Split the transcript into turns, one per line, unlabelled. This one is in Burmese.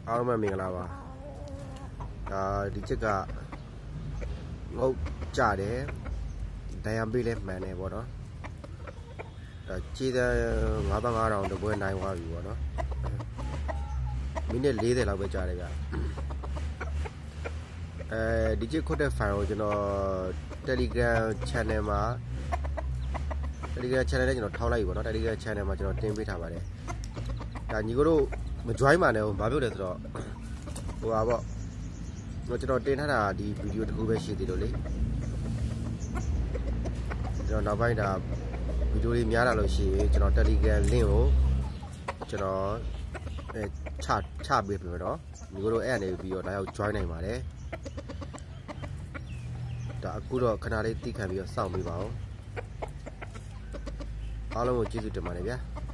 အားလုံးပဲမင်္ဂလာပါဒါဒီချက်ကငုတ်ကြတယ်ဒဏ်ရာပေးလဲမှန်တယ်ပေါ့နော်ဒါကြေးတဲ့9500တပွဲနိုင်သွားပြီပေါ့နော်မိနစ်40လောက်ပဲကြာတယ်ဗျဒီချက်ခွတ်တဲ့ file ကိုကျွန်တော် Telegram channel မှာ Telegram channel နဲ့ကျွန်တော်ထောက်လိုက်ပြီပေါ့နော် Telegram channel မှာကျွန်တော်တင်ပေးထားပါတယ်ဒါညီကိုတို့မ join ပါနဲ့ဟိုဘာဖြစ်လဲဆိုတော့ဟိုပါပေါ့ကျွန်တော်တင်ထားတာဒီဗီဒီယိုတစ်ခုပဲရှိသေးလို့လေကျွန်တော်နောက်ပိုင်းဒါဗီဒီယိုတွေများလာလို့ရှိရင်ကျွန်တော် Telegram link ကိုကျွန်တော်ချပေးပြီတော့ညီကိုတို့အဲ့အနေပြီးတော့ဒါရောက် join နိုင်ပါတယ်ဒါအခုတော့ခဏလေးတိခံပြီးတော့စောင့်ပေးပါဦးအားလုံးကိုကျေးဇူးတင်ပါတယ်ဗျာ